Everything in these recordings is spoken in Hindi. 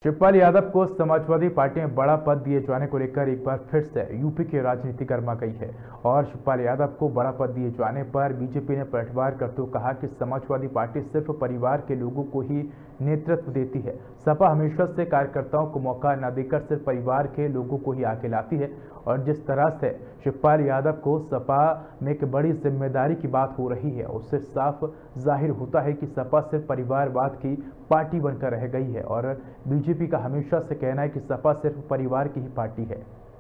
शिवपाल यादव को समाजवादी पार्टी में बड़ा पद दिए जाने को लेकर एक बार फिर से यूपी की राजनीति गर्मा गई है और शिवपाल यादव को बड़ा पद दिए जाने पर बीजेपी ने पलटवार करते हुए कहा कि समाजवादी पार्टी सिर्फ परिवार के लोगों को ही नेतृत्व देती है। सपा हमेशा से कार्यकर्ताओं को मौका न देकर सिर्फ परिवार के लोगों को ही आगे लाती है और जिस तरह से शिवपाल यादव को सपा में एक बड़ी जिम्मेदारी की बात हो रही है उससे साफ जाहिर होता है कि सपा सिर्फ परिवारवाद की पार्टी बनकर रह गई है और बीजेपी का हमेशा से कहना है कि सपा सिर्फ परिवार की ही पार्टी है।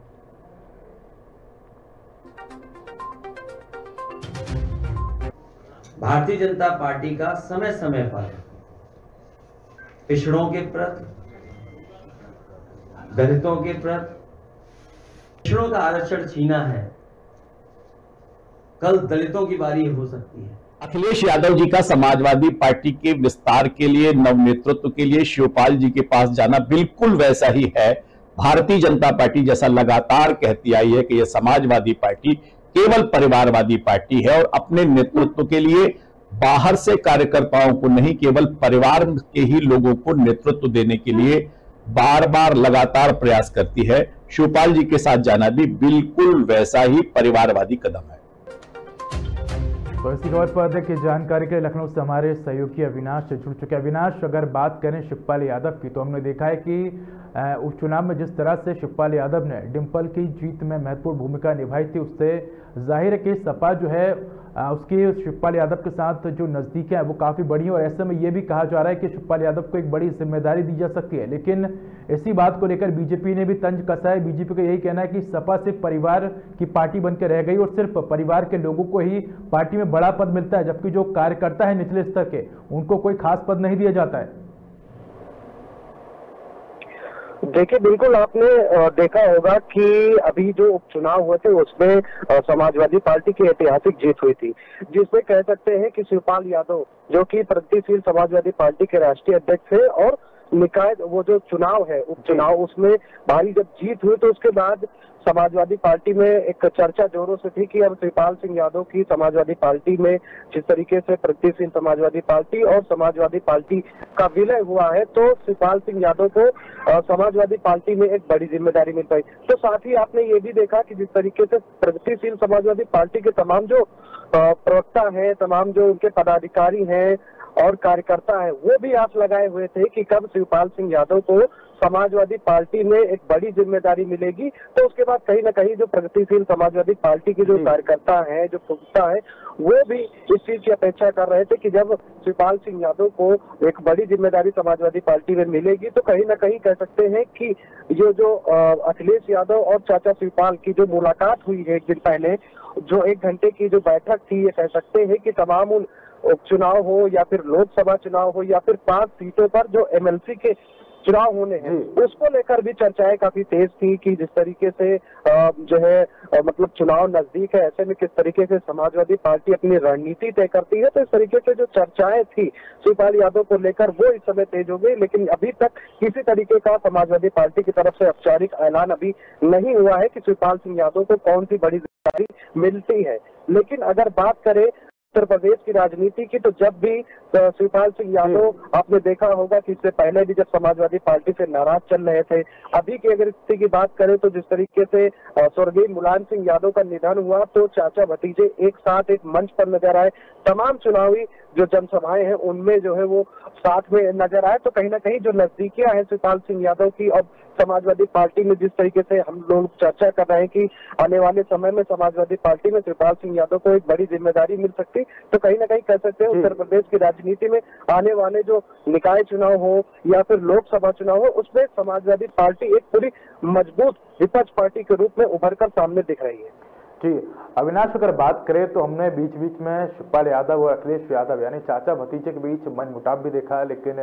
भारतीय जनता पार्टी का समय समय पर पिछड़ों के प्रति, दलितों के प्रति, पिछड़ों का आरक्षण छीना है, कल दलितों की बारी हो सकती है। अखिलेश यादव जी का समाजवादी पार्टी के विस्तार के लिए, नव नेतृत्व के लिए शिवपाल जी के पास जाना बिल्कुल वैसा ही है। भारतीय जनता पार्टी जैसा लगातार कहती आई है कि यह समाजवादी पार्टी केवल परिवारवादी पार्टी है और अपने नेतृत्व के लिए बाहर से कार्यकर्ताओं को नहीं, केवल परिवार के ही लोगों को नेतृत्व देने के लिए बार बार लगातार प्रयास करती है। शिवपाल जी के साथ जाना भी बिल्कुल वैसा ही परिवारवादी कदम है। तो इसी खबर पर देखिए जानकारी के लिए लखनऊ से हमारे सहयोगी अविनाश जुड़ चुके हैं। अविनाश, अगर बात करें शिवपाल यादव की तो हमने देखा है कि उपचुनाव में जिस तरह से शिवपाल यादव ने डिंपल की जीत में महत्वपूर्ण भूमिका निभाई थी उससे जाहिर है कि सपा जो है उसकी शिवपाल यादव के साथ जो नज़दीकियां है वो काफ़ी बड़ी है और ऐसे में ये भी कहा जा रहा है कि शिवपाल यादव को एक बड़ी जिम्मेदारी दी जा सकती है। लेकिन इसी बात को लेकर बीजेपी ने भी तंज कसा है। बीजेपी का यही कहना है कि सपा सिर्फ परिवार की पार्टी बनकर रह गई और सिर्फ परिवार के लोगों को ही पार्टी में बड़ा पद मिलता है, जबकि जो कार्यकर्ता है निचले स्तर के उनको कोई खास पद नहीं दिया जाता है। देखिए, बिल्कुल आपने देखा होगा कि अभी जो उपचुनाव हुए थे उसमें समाजवादी पार्टी की ऐतिहासिक जीत हुई थी, जिसमें कह सकते हैं कि शिवपाल यादव जो कि प्रगतिशील समाजवादी पार्टी के राष्ट्रीय अध्यक्ष थे और निकाय वो जो चुनाव है उपचुनाव उसमें भारी जब जीत हुई तो उसके बाद समाजवादी पार्टी में एक चर्चा जोरों से थी कि अब शिवपाल सिंह यादव की समाजवादी पार्टी में जिस तरीके से प्रगतिशील समाजवादी पार्टी और समाजवादी पार्टी का विलय हुआ है तो शिवपाल सिंह यादव को समाजवादी पार्टी में एक बड़ी जिम्मेदारी मिल पाई। तो साथ ही आपने ये भी देखा कि जिस तरीके से प्रगतिशील समाजवादी पार्टी के तमाम जो प्रवक्ता है, तमाम जो उनके पदाधिकारी हैं और कार्यकर्ता है वो भी आस लगाए हुए थे कि कब शिवपाल सिंह यादव को समाजवादी पार्टी में एक बड़ी जिम्मेदारी मिलेगी। तो उसके बाद कहीं ना कहीं जो प्रगतिशील समाजवादी पार्टी के जो कार्यकर्ता है, जो प्रवक्ता है, वो भी इस चीज की अपेक्षा कर रहे थे कि जब शिवपाल सिंह यादव को एक बड़ी जिम्मेदारी समाजवादी पार्टी में मिलेगी तो कहीं ना कहीं कह सकते हैं कि ये जो अखिलेश यादव और चाचा शिवपाल की जो मुलाकात हुई है एक दिन पहले, जो 1 घंटे की जो बैठक थी, ये कह सकते हैं कि तमाम उन उपचुनाव हो या फिर लोकसभा चुनाव हो या फिर 5 सीटों पर जो एमएलसी के चुनाव होने हैं उसको लेकर भी चर्चाएं काफी तेज थी कि जिस तरीके से जो है मतलब चुनाव नजदीक है, ऐसे में किस तरीके से समाजवादी पार्टी अपनी रणनीति तय करती है। तो इस तरीके से जो चर्चाएं थी शिवपाल यादव को लेकर वो इस समय तेज हो गई, लेकिन अभी तक किसी तरीके का समाजवादी पार्टी की तरफ से औपचारिक ऐलान अभी नहीं हुआ है कि शिवपाल सिंह यादव को कौन सी बड़ी जिम्मेदारी मिलती है। लेकिन अगर बात करें उत्तर प्रदेश की राजनीति की तो जब भी शिवपाल सिंह यादव आपने देखा होगा कि इससे पहले भी जब समाजवादी पार्टी से नाराज चल रहे थे, अभी की अगर स्थिति की बात करें तो जिस तरीके से स्वर्गीय मुलायम सिंह यादव का निधन हुआ तो चाचा भतीजे एक साथ एक मंच पर नजर आए, तमाम चुनावी जो जनसभाएं हैं उनमें जो है वो साथ में नजर आए। तो कहीं ना कहीं जो नजदीकियां हैं शिवपाल सिंह यादव की और समाजवादी पार्टी में जिस तरीके से हम लोग चर्चा कर रहे हैं कि आने वाले समय में समाजवादी पार्टी में शिवपाल सिंह यादव को एक बड़ी जिम्मेदारी मिल सकती, तो कहीं ना कहीं कह सकते हैं उत्तर प्रदेश की राजनीति में आने वाले जो निकाय चुनाव हो या फिर लोकसभा चुनाव हो उसमें समाजवादी पार्टी एक पूरी मजबूत विपक्ष पार्टी के रूप में उभर कर सामने दिख रही है। जी अविनाश, अगर बात करें तो हमने बीच बीच में शिवपाल यादव और अखिलेश यादव यानी चाचा भतीजे के बीच मनमुटाव भी देखा, लेकिन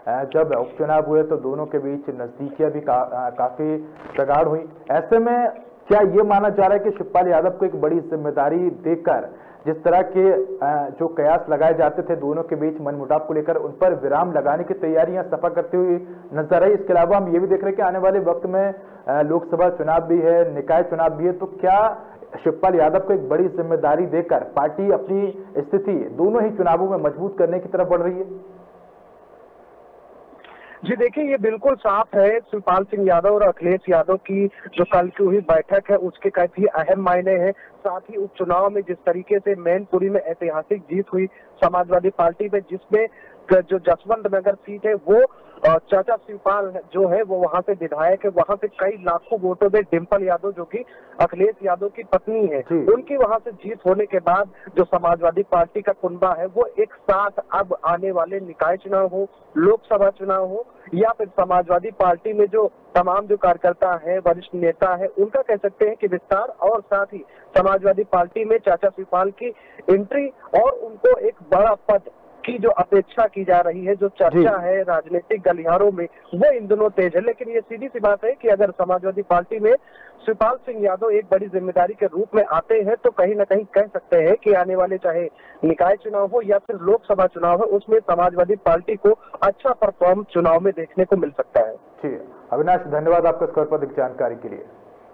जब उपचुनाव हुए तो दोनों के बीच नजदीकियां भी काफी प्रगाढ़ हुई। ऐसे में क्या ये माना जा रहा है कि शिवपाल यादव को एक बड़ी जिम्मेदारी देकर जिस तरह के जो कयास लगाए जाते थे दोनों के बीच मनमुटाव को लेकर उन पर विराम लगाने की तैयारियां सपा करती हुई नजर आई? इसके अलावा हम ये भी देख रहे हैं कि आने वाले वक्त में लोकसभा चुनाव भी है, निकाय चुनाव भी है, तो क्या शिवपाल यादव को एक बड़ी जिम्मेदारी देकर पार्टी अपनी स्थिति दोनों ही चुनावों में मजबूत करने की तरफ बढ़ रही है? जी देखिए, ये बिल्कुल साफ है, शिवपाल सिंह यादव और अखिलेश यादव की जो कल की हुई बैठक है उसके काफी अहम मायने हैं। साथ ही उपचुनाव में जिस तरीके से मैनपुरी में ऐतिहासिक जीत हुई समाजवादी पार्टी में, जिसमें जो जसवंत नगर सीट है वो चाचा शिवपाल जो है वो वहां से विधायक है, वहां से कई लाखों वोटों में डिम्पल यादव जो कि अखिलेश यादव की पत्नी है, उनकी वहां से जीत होने के बाद जो समाजवादी पार्टी का कुनबा है वो एक साथ अब आने वाले निकाय चुनाव हो, लोकसभा चुनाव हो या फिर समाजवादी पार्टी में जो तमाम जो कार्यकर्ता है, वरिष्ठ नेता है, उनका कह सकते हैं कि विस्तार और साथ ही समाजवादी पार्टी में चाचा शिवपाल की एंट्री और उनको एक बड़ा पद की जो अपेक्षा की जा रही है, जो चर्चा है राजनीतिक गलियारों में, वो इन दोनों तेज है। लेकिन ये सीधी सी बात है कि अगर समाजवादी पार्टी में शिवपाल सिंह यादव एक बड़ी जिम्मेदारी के रूप में आते हैं तो कहीं ना कहीं कह सकते हैं कि आने वाले चाहे निकाय चुनाव हो या फिर लोकसभा चुनाव हो, उसमें समाजवादी पार्टी को अच्छा परफॉर्म चुनाव में देखने को मिल सकता है। ठीक है अविनाश, धन्यवाद आपका इस खबर पर अधिक जानकारी के लिए।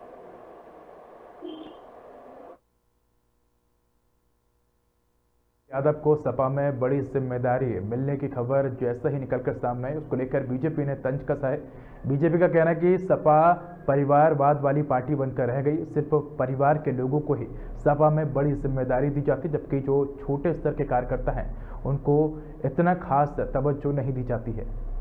यादव को सपा में बड़ी जिम्मेदारी मिलने की खबर जैसे ही निकलकर सामने आई, उसको लेकर बीजेपी ने तंज कसा है। बीजेपी का कहना है कि सपा परिवारवाद वाली पार्टी बनकर रह गई, सिर्फ परिवार के लोगों को ही सपा में बड़ी जिम्मेदारी दी जाती, जबकि जो छोटे स्तर के कार्यकर्ता हैं उनको इतना खास तवज्जो नहीं दी जाती है।